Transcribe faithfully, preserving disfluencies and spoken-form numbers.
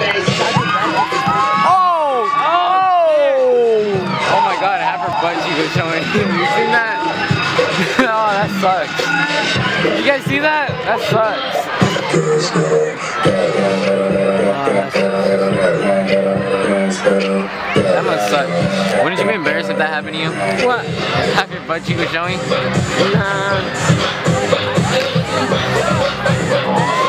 Oh! Oh! Oh my god, half her butt cheek was showing. You seen that? Oh, that sucks. You guys see that? That sucks. That must suck. Wouldn't you be embarrassed if that happened to you? What? Half your butt cheek was showing? Nah.